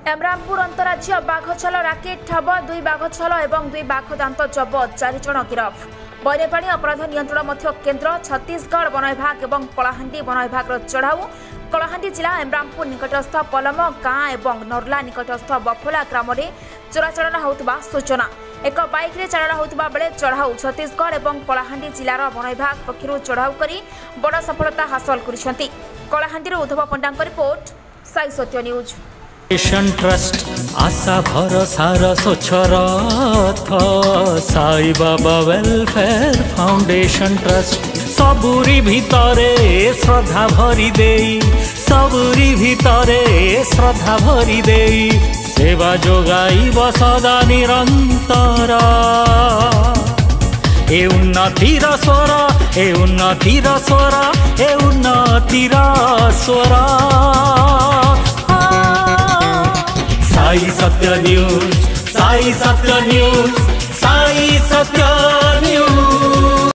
एमरामपुर अंतराज्य बाघछल rocket ठाब 2 बाघछल और 2 बाघ दांत जबत 4 जन गिरफ। वन्यप्राणी अपराध नियंत्रण केन्द्र छत्तीसगढ़ वन विभाग और कलाहांडी वन विभाग चढ़ाऊ। कलाहांडी जिला एमरामपुर निकटस्थ पलम गाँ और नर्ला निकटस्थ बफला ग्राम में चोराचालान होता सूचना। एक बाइक रे चालान होता बेले चढ़ाऊ छत्तीसगढ़ और कलाहांडी जिलार वन विभाग पक्षर चढ़ाऊ कर बड़ सफलता हासिल कर। Kalahandi Uddhav Panda report, Sai Satya news. Trust आशा भरोसार स्वच्छ Sai Baba welfare foundation trust सबुरी भितरे श्रद्धा भरी देई, सबुरी भितरे श्रद्धा भरी देई सेवा जोगाई सदा निरंतर। ए उन्नतिर स्वर, ए उन्नतिर स्वर, ए उन्नतिर स्वर। साई सत्य न्यूज, साई सत्य न्यूज, साई सत्य।